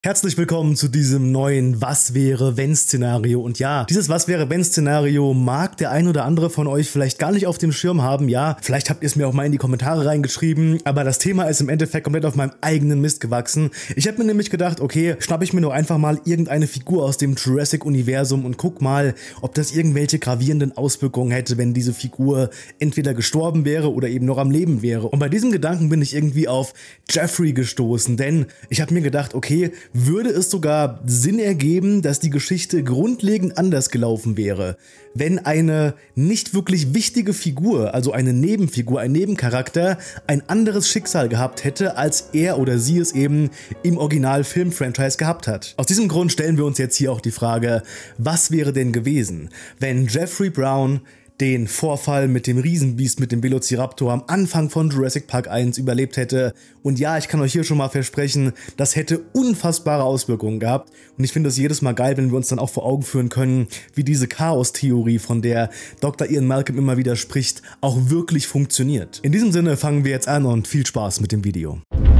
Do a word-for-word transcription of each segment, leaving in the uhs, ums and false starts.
Herzlich willkommen zu diesem neuen Was-wäre-wenn-Szenario. Und ja, dieses Was-wäre-wenn-Szenario mag der ein oder andere von euch vielleicht gar nicht auf dem Schirm haben. Ja, vielleicht habt ihr es mir auch mal in die Kommentare reingeschrieben, aber das Thema ist im Endeffekt komplett auf meinem eigenen Mist gewachsen. Ich habe mir nämlich gedacht, okay, schnapp ich mir nur einfach mal irgendeine Figur aus dem Jurassic-Universum und guck mal, ob das irgendwelche gravierenden Auswirkungen hätte, wenn diese Figur entweder gestorben wäre oder eben noch am Leben wäre. Und bei diesem Gedanken bin ich irgendwie auf Jeffrey gestoßen, denn ich habe mir gedacht, okay, würde es sogar Sinn ergeben, dass die Geschichte grundlegend anders gelaufen wäre, wenn eine nicht wirklich wichtige Figur, also eine Nebenfigur, ein Nebencharakter, ein anderes Schicksal gehabt hätte, als er oder sie es eben im Original-Film-Franchise gehabt hat. Aus diesem Grund stellen wir uns jetzt hier auch die Frage, was wäre denn gewesen, wenn Jeffrey Brown den Vorfall mit dem Riesenbiest, mit dem Velociraptor am Anfang von Jurassic Park eins überlebt hätte. Und ja, ich kann euch hier schon mal versprechen, das hätte unfassbare Auswirkungen gehabt. Und ich finde es jedes Mal geil, wenn wir uns dann auch vor Augen führen können, wie diese Chaos-Theorie, von der Doktor Ian Malcolm immer wieder spricht, auch wirklich funktioniert. In diesem Sinne fangen wir jetzt an und viel Spaß mit dem Video.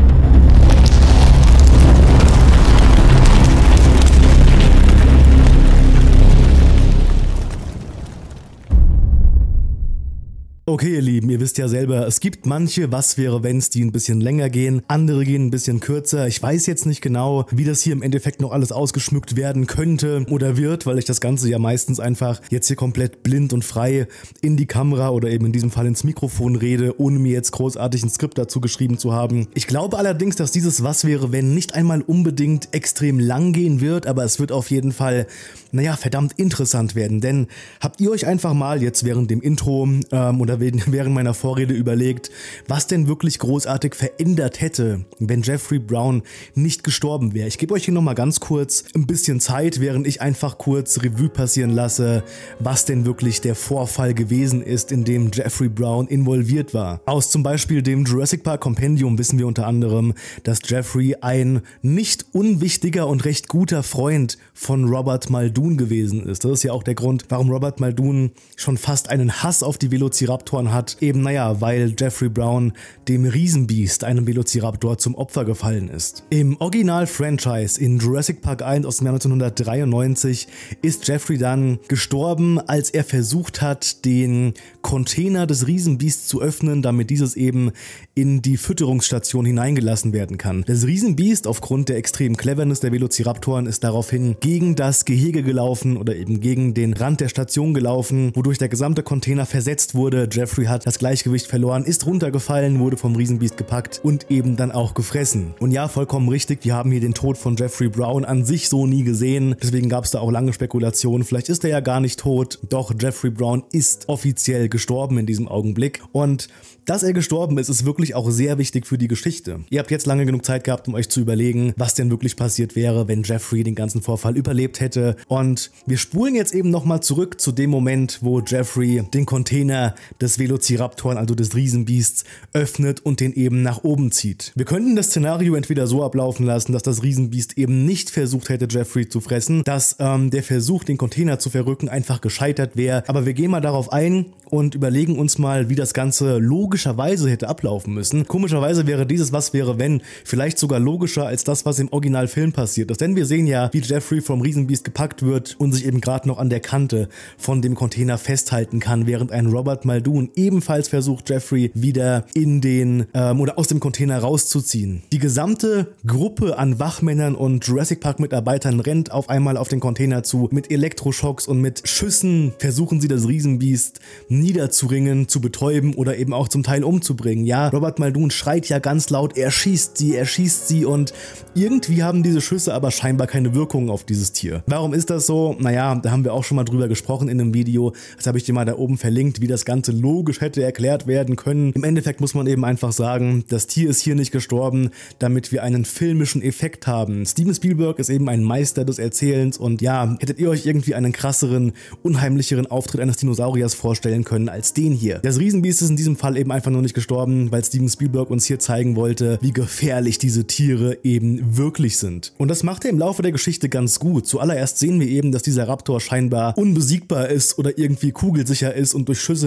Okay, ihr Lieben, ihr wisst ja selber, es gibt manche Was-wäre-wenns, die ein bisschen länger gehen, andere gehen ein bisschen kürzer. Ich weiß jetzt nicht genau, wie das hier im Endeffekt noch alles ausgeschmückt werden könnte oder wird, weil ich das Ganze ja meistens einfach jetzt hier komplett blind und frei in die Kamera oder eben in diesem Fall ins Mikrofon rede, ohne mir jetzt großartig ein Skript dazu geschrieben zu haben. Ich glaube allerdings, dass dieses Was-wäre-wenn nicht einmal unbedingt extrem lang gehen wird, aber es wird auf jeden Fall, naja, verdammt interessant werden, denn habt ihr euch einfach mal jetzt während dem Intro ähm, oder während meiner Vorrede überlegt, was denn wirklich großartig verändert hätte, wenn Jeffrey Brown nicht gestorben wäre. Ich gebe euch hier nochmal ganz kurz ein bisschen Zeit, während ich einfach kurz Revue passieren lasse, was denn wirklich der Vorfall gewesen ist, in dem Jeffrey Brown involviert war. Aus zum Beispiel dem Jurassic Park Compendium wissen wir unter anderem, dass Jeffrey ein nicht unwichtiger und recht guter Freund von Robert Muldoon gewesen ist. Das ist ja auch der Grund, warum Robert Muldoon schon fast einen Hass auf die Velociraptor hat, eben naja, weil Jeffrey Brown dem Riesenbiest, einem Velociraptor, zum Opfer gefallen ist. Im Original-Franchise in Jurassic Park eins aus dem Jahr neunzehnhundertdreiundneunzig ist Jeffrey dann gestorben, als er versucht hat, den Container des Riesenbiests zu öffnen, damit dieses eben in die Fütterungsstation hineingelassen werden kann. Das Riesenbiest, aufgrund der extremen Cleverness der Velociraptoren, ist daraufhin gegen das Gehege gelaufen oder eben gegen den Rand der Station gelaufen, wodurch der gesamte Container versetzt wurde. Jeffrey hat das Gleichgewicht verloren, ist runtergefallen, wurde vom Riesenbiest gepackt und eben dann auch gefressen. Und ja, vollkommen richtig, wir haben hier den Tod von Jeffrey Brown an sich so nie gesehen, deswegen gab es da auch lange Spekulationen, vielleicht ist er ja gar nicht tot, doch Jeffrey Brown ist offiziell gestorben in diesem Augenblick und dass er gestorben ist, ist wirklich auch sehr wichtig für die Geschichte. Ihr habt jetzt lange genug Zeit gehabt, um euch zu überlegen, was denn wirklich passiert wäre, wenn Jeffrey den ganzen Vorfall überlebt hätte. Und wir spulen jetzt eben nochmal zurück zu dem Moment, wo Jeffrey den Container des Velociraptoren, also des Riesenbiests, öffnet und den eben nach oben zieht. Wir könnten das Szenario entweder so ablaufen lassen, dass das Riesenbiest eben nicht versucht hätte, Jeffrey zu fressen, dass ähm, der Versuch, den Container zu verrücken, einfach gescheitert wäre. Aber wir gehen mal darauf ein und überlegen uns mal, wie das Ganze logischerweise hätte ablaufen müssen. Komischerweise wäre dieses Was wäre wenn vielleicht sogar logischer als das, was im Originalfilm passiert ist. Denn wir sehen ja, wie Jeffrey vom Riesenbiest gepackt wird und sich eben gerade noch an der Kante von dem Container festhalten kann, während ein Robert Muldoon ebenfalls versucht, Jeffrey wieder in den ähm, oder aus dem Container rauszuziehen. Die gesamte Gruppe an Wachmännern und Jurassic Park Mitarbeitern rennt auf einmal auf den Container zu. Mit Elektroschocks und mit Schüssen versuchen sie das Riesenbiest niederzuringen, zu betäuben oder eben auch zum Teil umzubringen. Ja, Robert Muldoon schreit ja ganz laut, er schießt sie, er schießt sie und irgendwie haben diese Schüsse aber scheinbar keine Wirkung auf dieses Tier. Warum ist das so? Naja, da haben wir auch schon mal drüber gesprochen in einem Video. Das habe ich dir mal da oben verlinkt, wie das Ganze logisch hätte erklärt werden können. Im Endeffekt muss man eben einfach sagen, das Tier ist hier nicht gestorben, damit wir einen filmischen Effekt haben. Steven Spielberg ist eben ein Meister des Erzählens und ja, hättet ihr euch irgendwie einen krasseren, unheimlicheren Auftritt eines Dinosauriers vorstellen können als den hier. Das Riesenbiest ist in diesem Fall eben einfach nur nicht gestorben, weil Steven Spielberg uns hier zeigen wollte, wie gefährlich diese Tiere eben wirklich sind. Und das macht er im Laufe der Geschichte ganz gut. Zuallererst sehen wir eben, dass dieser Raptor scheinbar unbesiegbar ist oder irgendwie kugelsicher ist und durch Schüsse nicht niedergeschlagen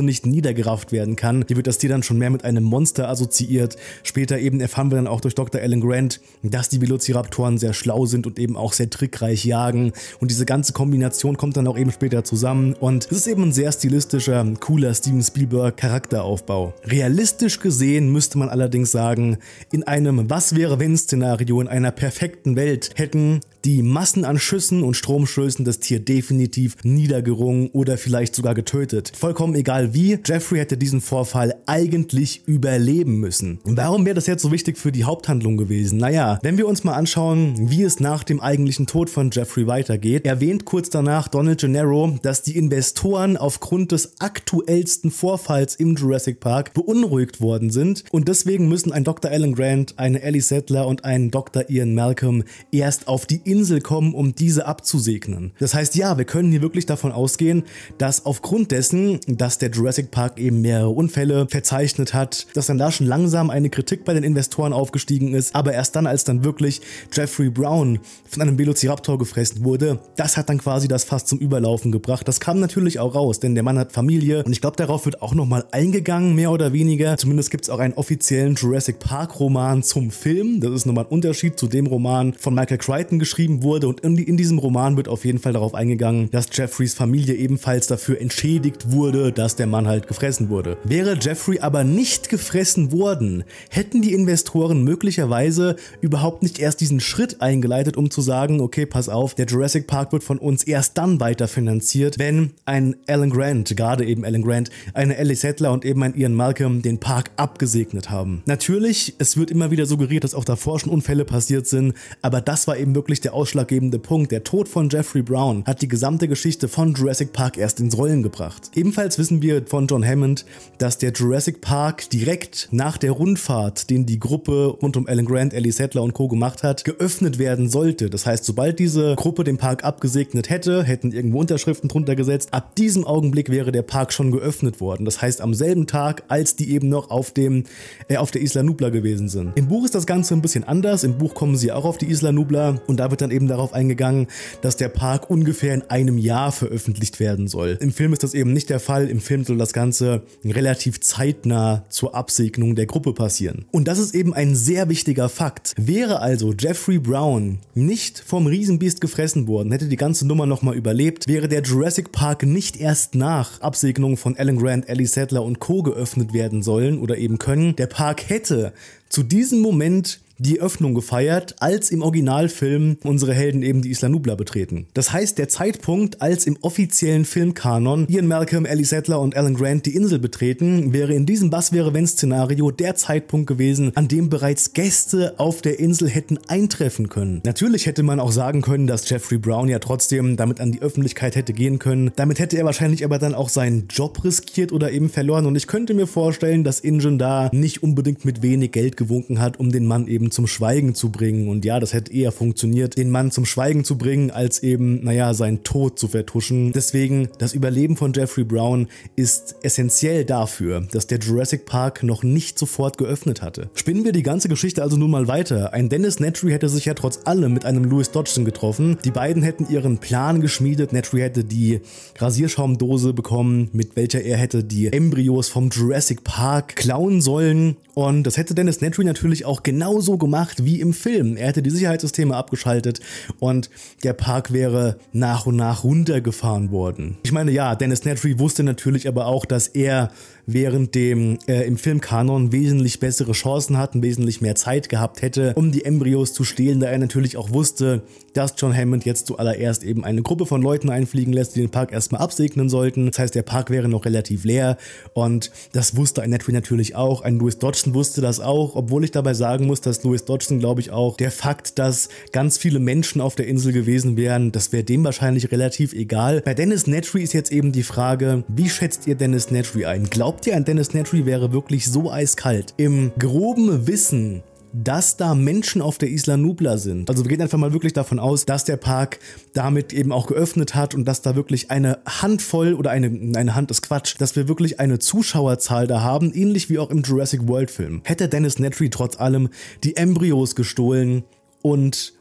niedergerafft werden kann. Hier wird das Tier dann schon mehr mit einem Monster assoziiert. Später eben erfahren wir dann auch durch Doktor Alan Grant, dass die Velociraptoren sehr schlau sind und eben auch sehr trickreich jagen. Und diese ganze Kombination kommt dann auch eben später zusammen. Und es ist eben ein sehr stilistischer, cooler Steven Spielberg Charakteraufbau. Realistisch gesehen müsste man allerdings sagen, in einem Was-wäre-wenn-Szenario, in einer perfekten Welt, hätten die Massen an Schüssen und Stromstößen das Tier definitiv niedergerungen oder vielleicht sogar getötet. Vollkommen egal wie, Jeffrey hätte diesen Vorfall eigentlich überleben müssen. Warum wäre das jetzt so wichtig für die Haupthandlung gewesen? Naja, wenn wir uns mal anschauen, wie es nach dem eigentlichen Tod von Jeffrey weitergeht, erwähnt kurz danach Donald Gennaro, dass die Investoren aufgrund des aktuellsten Vorfalls im Jurassic Park beunruhigt worden sind und deswegen müssen ein Doktor Alan Grant, eine Ellie Sattler und ein Doktor Ian Malcolm erst auf die Insel kommen, um diese abzusegnen. Das heißt, ja, wir können hier wirklich davon ausgehen, dass aufgrund dessen, dass der Jurassic Park eben mehrere Unfälle verzeichnet hat, dass dann da schon langsam eine Kritik bei den Investoren aufgestiegen ist, aber erst dann, als dann wirklich Jeffrey Brown von einem Velociraptor gefressen wurde, das hat dann quasi das Fass zum Überlaufen gebracht. Das kam natürlich auch raus, denn der Mann hat Familie und ich glaube, darauf wird auch nochmal eingegangen, mehr oder weniger. Zumindest gibt es auch einen offiziellen Jurassic Park Roman zum Film. Das ist nochmal ein Unterschied zu dem Roman von Michael Crichton geschrieben wurde und in, in diesem Roman wird auf jeden Fall darauf eingegangen, dass Jeffreys Familie ebenfalls dafür entschädigt wurde, dass der Mann halt gefressen wurde. Wäre Jeffrey aber nicht gefressen worden, hätten die Investoren möglicherweise überhaupt nicht erst diesen Schritt eingeleitet, um zu sagen, okay, pass auf, der Jurassic Park wird von uns erst dann weiterfinanziert, wenn ein Alan Grant, gerade eben Alan Grant, eine Ellie Sattler und eben ein Ian Malcolm den Park abgesegnet haben. Natürlich, es wird immer wieder suggeriert, dass auch davor schon Unfälle passiert sind, aber das war eben wirklich der ausschlaggebende Punkt. Der Tod von Jeffrey Brown hat die gesamte Geschichte von Jurassic Park erst ins Rollen gebracht. Ebenfalls wissen wir von John Hammond, dass der Jurassic Park direkt nach der Rundfahrt, den die Gruppe rund um Alan Grant, Ellie Sattler und Co. gemacht hat, geöffnet werden sollte. Das heißt, sobald diese Gruppe den Park abgesegnet hätte, hätten irgendwo Unterschriften drunter gesetzt, ab diesem Augenblick wäre der Park schon geöffnet worden. Das heißt, am selben Tag, als die eben noch auf dem äh, auf der Isla Nublar gewesen sind. Im Buch ist das Ganze ein bisschen anders. Im Buch kommen sie auch auf die Isla Nublar und da wird dann eben darauf eingegangen, dass der Park ungefähr in einem Jahr veröffentlicht werden soll. Im Film ist das eben nicht der Fall. Im Film soll das Ganze relativ zeitnah zur Absegnung der Gruppe passieren. Und das ist eben ein sehr wichtiger Fakt. Wäre also Jeffrey Brown nicht vom Riesenbiest gefressen worden, hätte die ganze Nummer nochmal überlebt, wäre der Jurassic Park nicht erst nach Absegnung von Alan Grant, Ellie Sattler und Co. geöffnet werden sollen oder eben können. Der Park hätte zu diesem Moment die Öffnung gefeiert, als im Originalfilm unsere Helden eben die Isla Nublar betreten. Das heißt, der Zeitpunkt, als im offiziellen Filmkanon Ian Malcolm, Ellie Sattler und Alan Grant die Insel betreten, wäre in diesem Was-wäre-wenn-Szenario der Zeitpunkt gewesen, an dem bereits Gäste auf der Insel hätten eintreffen können. Natürlich hätte man auch sagen können, dass Jeffrey Brown ja trotzdem damit an die Öffentlichkeit hätte gehen können. Damit hätte er wahrscheinlich aber dann auch seinen Job riskiert oder eben verloren und ich könnte mir vorstellen, dass Ingen da nicht unbedingt mit wenig Geld gewunken hat, um den Mann eben zum Schweigen zu bringen. Und ja, das hätte eher funktioniert, den Mann zum Schweigen zu bringen, als eben, naja, seinen Tod zu vertuschen. Deswegen, das Überleben von Jeffrey Brown ist essentiell dafür, dass der Jurassic Park noch nicht sofort geöffnet hatte. Spinnen wir die ganze Geschichte also nun mal weiter. Ein Dennis Nedry hätte sich ja trotz allem mit einem Louis Dodgson getroffen. Die beiden hätten ihren Plan geschmiedet. Nedry hätte die Rasierschaumdose bekommen, mit welcher er hätte die Embryos vom Jurassic Park klauen sollen. Und das hätte Dennis Nedry natürlich auch genauso gemacht wie im Film. Er hätte die Sicherheitssysteme abgeschaltet und der Park wäre nach und nach runtergefahren worden. Ich meine, ja, Dennis Nedry wusste natürlich aber auch, dass er während dem äh, im Filmkanon wesentlich bessere Chancen hat, wesentlich mehr Zeit gehabt hätte, um die Embryos zu stehlen, da er natürlich auch wusste, dass John Hammond jetzt zuallererst eben eine Gruppe von Leuten einfliegen lässt, die den Park erstmal absegnen sollten. Das heißt, der Park wäre noch relativ leer und das wusste ein Nedry natürlich auch. Ein Louis Dodgson wusste das auch, obwohl ich dabei sagen muss, dass Louis Dodgson, glaube ich, auch der Fakt, dass ganz viele Menschen auf der Insel gewesen wären, das wäre dem wahrscheinlich relativ egal. Bei Dennis Nedry ist jetzt eben die Frage, wie schätzt ihr Dennis Nedry ein? Glaubt ihr, ein Dennis Nedry wäre wirklich so eiskalt? Im groben Wissen, dass da Menschen auf der Isla Nublar sind. Also wir gehen einfach mal wirklich davon aus, dass der Park damit eben auch geöffnet hat und dass da wirklich eine Handvoll oder eine, eine Hand ist Quatsch, dass wir wirklich eine Zuschauerzahl da haben, ähnlich wie auch im Jurassic World Film. Hätte Dennis Nedry trotz allem die Embryos gestohlen und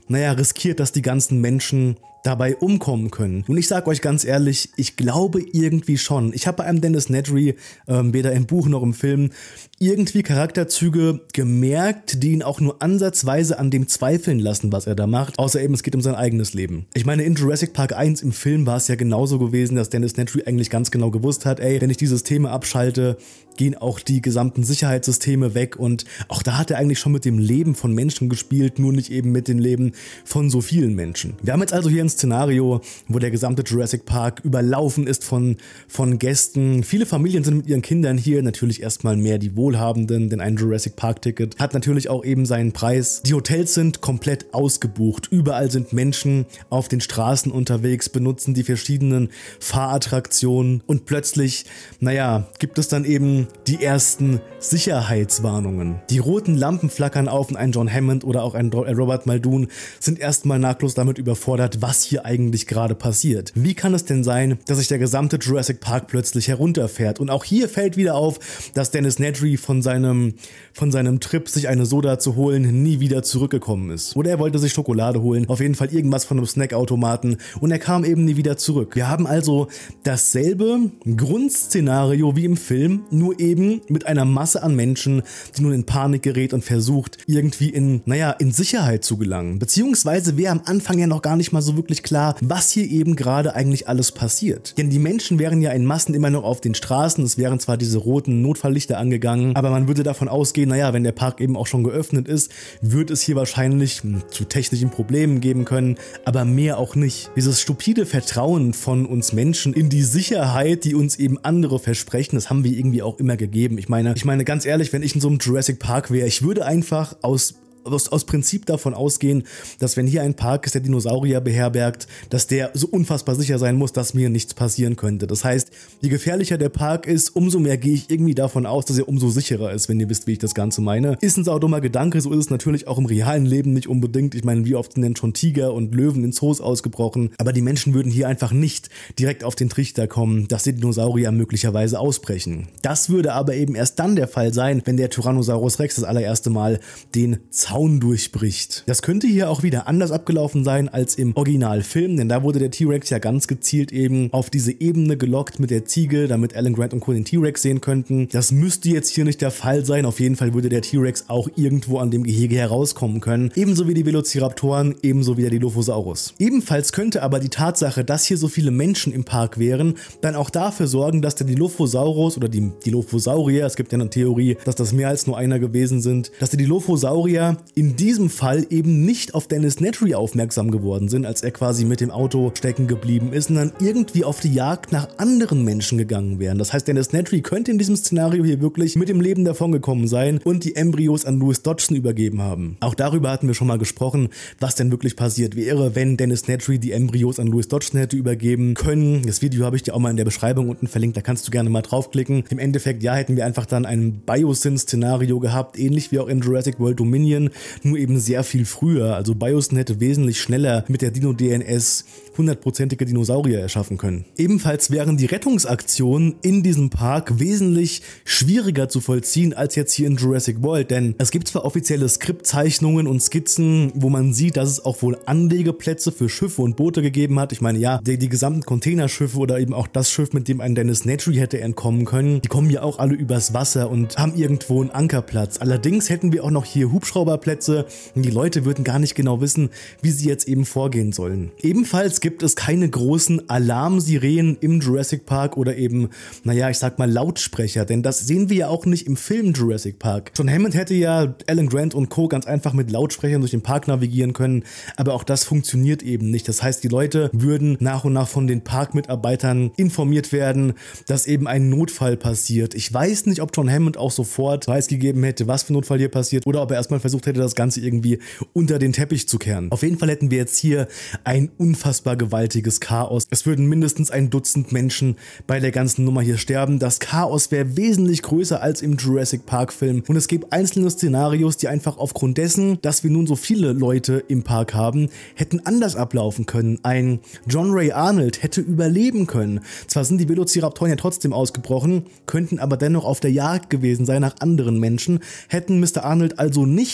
naja, riskiert, dass die ganzen Menschen dabei umkommen können. Und ich sag euch ganz ehrlich, ich glaube irgendwie schon. Ich habe bei einem Dennis Nedry, ähm, weder im Buch noch im Film, irgendwie Charakterzüge gemerkt, die ihn auch nur ansatzweise an dem zweifeln lassen, was er da macht. Außer eben, es geht um sein eigenes Leben. Ich meine, in Jurassic Park eins im Film war es ja genauso gewesen, dass Dennis Nedry eigentlich ganz genau gewusst hat, ey, wenn ich die Systeme abschalte, gehen auch die gesamten Sicherheitssysteme weg, und auch da hat er eigentlich schon mit dem Leben von Menschen gespielt, nur nicht eben mit dem Leben von so vielen Menschen. Wir haben jetzt also hier ein Szenario, wo der gesamte Jurassic Park überlaufen ist von, von Gästen. Viele Familien sind mit ihren Kindern hier, natürlich erstmal mehr die Wohlhabenden, denn ein Jurassic Park Ticket hat natürlich auch eben seinen Preis. Die Hotels sind komplett ausgebucht, überall sind Menschen auf den Straßen unterwegs, benutzen die verschiedenen Fahrattraktionen, und plötzlich, naja, gibt es dann eben die ersten Sicherheitswarnungen. Die roten Lampen flackern auf und ein John Hammond oder auch ein Robert Muldoon sind erstmal nahtlos damit überfordert, was hier eigentlich gerade passiert. Wie kann es denn sein, dass sich der gesamte Jurassic Park plötzlich herunterfährt? Und auch hier fällt wieder auf, dass Dennis Nedry von seinem, von seinem Trip, sich eine Soda zu holen, nie wieder zurückgekommen ist. Oder er wollte sich Schokolade holen, auf jeden Fall irgendwas von einem Snackautomaten, und er kam eben nie wieder zurück. Wir haben also dasselbe Grundszenario wie im Film, nur eben mit einer Masse an Menschen, die nun in Panik gerät und versucht, irgendwie in, naja, in Sicherheit zu gelangen. Beziehungsweise wäre am Anfang ja noch gar nicht mal so wirklich klar, was hier eben gerade eigentlich alles passiert. Denn die Menschen wären ja in Massen immer noch auf den Straßen, es wären zwar diese roten Notfalllichter angegangen, aber man würde davon ausgehen, naja, wenn der Park eben auch schon geöffnet ist, wird es hier wahrscheinlich hm, zu technischen Problemen geben können, aber mehr auch nicht. Dieses stupide Vertrauen von uns Menschen in die Sicherheit, die uns eben andere versprechen, das haben wir irgendwie auch immer gegeben. Ich meine, ich meine ganz ehrlich, wenn ich in so einem Jurassic Park wäre, ich würde einfach aus Aus, aus Prinzip davon ausgehen, dass wenn hier ein Park ist, der Dinosaurier beherbergt, dass der so unfassbar sicher sein muss, dass mir nichts passieren könnte. Das heißt, je gefährlicher der Park ist, umso mehr gehe ich irgendwie davon aus, dass er umso sicherer ist, wenn ihr wisst, wie ich das Ganze meine. Ist ein saudummer Gedanke, so ist es natürlich auch im realen Leben nicht unbedingt. Ich meine, wie oft sind denn schon Tiger und Löwen in Zoos ausgebrochen? Aber die Menschen würden hier einfach nicht direkt auf den Trichter kommen, dass die Dinosaurier möglicherweise ausbrechen. Das würde aber eben erst dann der Fall sein, wenn der Tyrannosaurus Rex das allererste Mal den Zaun durchbricht. Das könnte hier auch wieder anders abgelaufen sein als im Originalfilm, denn da wurde der T-Rex ja ganz gezielt eben auf diese Ebene gelockt mit der Ziege, damit Alan Grant und Co. den T-Rex sehen könnten. Das müsste jetzt hier nicht der Fall sein. Auf jeden Fall würde der T-Rex auch irgendwo an dem Gehege herauskommen können. Ebenso wie die Velociraptoren, ebenso wie der Dilophosaurus. Ebenfalls könnte aber die Tatsache, dass hier so viele Menschen im Park wären, dann auch dafür sorgen, dass der Dilophosaurus oder die Dilophosaurier, es gibt ja eine Theorie, dass das mehr als nur einer gewesen sind, dass die Dilophosaurier in diesem Fall eben nicht auf Dennis Nedry aufmerksam geworden sind, als er quasi mit dem Auto stecken geblieben ist, sondern irgendwie auf die Jagd nach anderen Menschen gegangen wären. Das heißt, Dennis Nedry könnte in diesem Szenario hier wirklich mit dem Leben davongekommen sein und die Embryos an Louis Dodgson übergeben haben. Auch darüber hatten wir schon mal gesprochen, was denn wirklich passiert wäre, wenn Dennis Nedry die Embryos an Louis Dodgson hätte übergeben können. Das Video habe ich dir auch mal in der Beschreibung unten verlinkt, da kannst du gerne mal draufklicken. Im Endeffekt, ja, hätten wir einfach dann ein Biosyn-Szenario gehabt, ähnlich wie auch in Jurassic World Dominion, nur eben sehr viel früher. Also Biosyn hätte wesentlich schneller mit der Dino-D N S hundertprozentige Dinosaurier erschaffen können. Ebenfalls wären die Rettungsaktionen in diesem Park wesentlich schwieriger zu vollziehen als jetzt hier in Jurassic World, denn es gibt zwar offizielle Skriptzeichnungen und Skizzen, wo man sieht, dass es auch wohl Anlegeplätze für Schiffe und Boote gegeben hat. Ich meine, ja, die, die gesamten Containerschiffe oder eben auch das Schiff, mit dem ein Dennis Nedry hätte entkommen können, die kommen ja auch alle übers Wasser und haben irgendwo einen Ankerplatz. Allerdings hätten wir auch noch hier Hubschrauberplätze und die Leute würden gar nicht genau wissen, wie sie jetzt eben vorgehen sollen. Ebenfalls gibt es keine großen Alarmsirenen im Jurassic Park oder eben, naja, ich sag mal Lautsprecher, denn das sehen wir ja auch nicht im Film Jurassic Park. John Hammond hätte ja Alan Grant und Co. ganz einfach mit Lautsprechern durch den Park navigieren können, aber auch das funktioniert eben nicht. Das heißt, die Leute würden nach und nach von den Parkmitarbeitern informiert werden, dass eben ein Notfall passiert. Ich weiß nicht, ob John Hammond auch sofort preisgegeben hätte, was für ein Notfall hier passiert, oder ob er erstmal versucht hätte, das Ganze irgendwie unter den Teppich zu kehren. Auf jeden Fall hätten wir jetzt hier ein unfassbar gewaltiges Chaos. Es würden mindestens ein Dutzend Menschen bei der ganzen Nummer hier sterben. Das Chaos wäre wesentlich größer als im Jurassic Park Film und es gibt einzelne Szenarios, die einfach aufgrund dessen, dass wir nun so viele Leute im Park haben, hätten anders ablaufen können. Ein John Ray Arnold hätte überleben können. Zwar sind die Velociraptoren ja trotzdem ausgebrochen, könnten aber dennoch auf der Jagd gewesen sein nach anderen Menschen, hätten Mister Arnold also nicht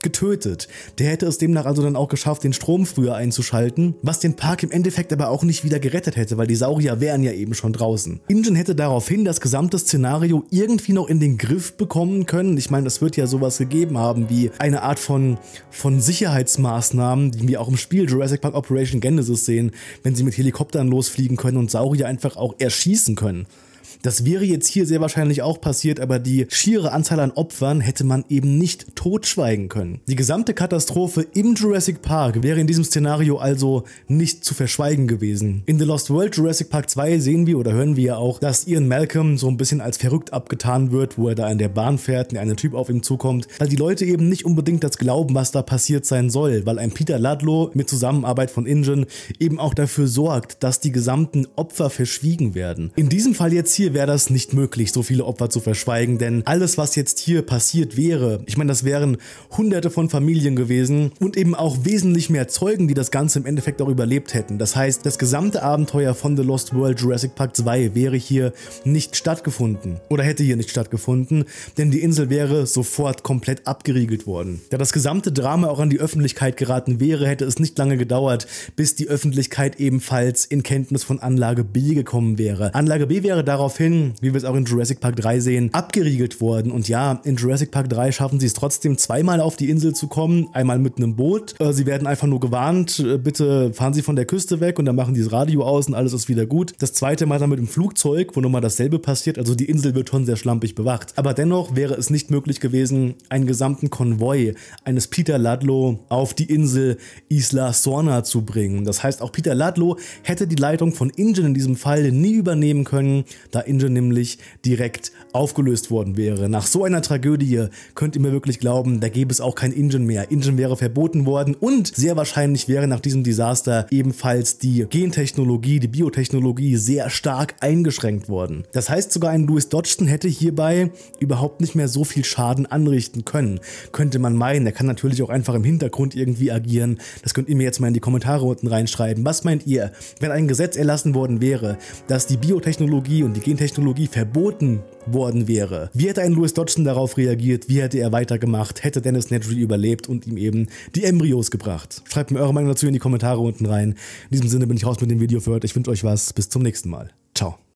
getötet. Der hätte es demnach also dann auch geschafft, den Strom früher einzuschalten, was den Park im Endeffekt aber auch nicht wieder gerettet hätte, weil die Saurier wären ja eben schon draußen. InGen hätte daraufhin das gesamte Szenario irgendwie noch in den Griff bekommen können. Ich meine, es wird ja sowas gegeben haben wie eine Art von, von Sicherheitsmaßnahmen, die wir auch im Spiel Jurassic Park Operation Genesis sehen, wenn sie mit Helikoptern losfliegen können und Saurier einfach auch erschießen können. Das wäre jetzt hier sehr wahrscheinlich auch passiert, aber die schiere Anzahl an Opfern hätte man eben nicht totschweigen können. Die gesamte Katastrophe im Jurassic Park wäre in diesem Szenario also nicht zu verschweigen gewesen. In The Lost World Jurassic Park zwei sehen wir oder hören wir ja auch, dass Ian Malcolm so ein bisschen als verrückt abgetan wird, wo er da in der Bahn fährt und ein Typ auf ihm zukommt, weil die Leute eben nicht unbedingt das glauben, was da passiert sein soll, weil ein Peter Ludlow mit Zusammenarbeit von InGen eben auch dafür sorgt, dass die gesamten Opfer verschwiegen werden. In diesem Fall jetzt hier wäre das nicht möglich, so viele Opfer zu verschweigen, denn alles, was jetzt hier passiert wäre, ich meine, das wären hunderte von Familien gewesen und eben auch wesentlich mehr Zeugen, die das Ganze im Endeffekt auch überlebt hätten. Das heißt, das gesamte Abenteuer von The Lost World Jurassic Park zwei wäre hier nicht stattgefunden oder hätte hier nicht stattgefunden, denn die Insel wäre sofort komplett abgeriegelt worden. Da das gesamte Drama auch an die Öffentlichkeit geraten wäre, hätte es nicht lange gedauert, bis die Öffentlichkeit ebenfalls in Kenntnis von Anlage B gekommen wäre. Anlage B wäre daraufhin, wie wir es auch in Jurassic Park drei sehen, abgeriegelt worden. Und ja, in Jurassic Park drei schaffen sie es trotzdem zweimal auf die Insel zu kommen, einmal mit einem Boot. Sie werden einfach nur gewarnt, bitte fahren Sie von der Küste weg und dann machen die das Radio aus und alles ist wieder gut. Das zweite Mal dann mit dem Flugzeug, wo nochmal dasselbe passiert, also die Insel wird schon sehr schlampig bewacht. Aber dennoch wäre es nicht möglich gewesen, einen gesamten Konvoi eines Peter Ludlow auf die Insel Isla Sorna zu bringen. Das heißt, auch Peter Ludlow hätte die Leitung von InGen in diesem Fall nie übernehmen können, da InGen nämlich direkt aufgelöst worden wäre. Nach so einer Tragödie könnt ihr mir wirklich glauben, da gäbe es auch kein InGen mehr. InGen wäre verboten worden und sehr wahrscheinlich wäre nach diesem Desaster ebenfalls die Gentechnologie, die Biotechnologie sehr stark eingeschränkt worden. Das heißt, sogar ein Louis Dodgson hätte hierbei überhaupt nicht mehr so viel Schaden anrichten können. Könnte man meinen, er kann natürlich auch einfach im Hintergrund irgendwie agieren. Das könnt ihr mir jetzt mal in die Kommentare unten reinschreiben. Was meint ihr, wenn ein Gesetz erlassen worden wäre, dass die Biotechnologie und die Gentechnologie Technologie verboten worden wäre? Wie hätte ein Louis Dodgson darauf reagiert? Wie hätte er weitergemacht? Hätte Dennis Nedry überlebt und ihm eben die Embryos gebracht? Schreibt mir eure Meinung dazu in die Kommentare unten rein. In diesem Sinne bin ich raus mit dem Video für heute. Ich wünsche euch was. Bis zum nächsten Mal. Ciao.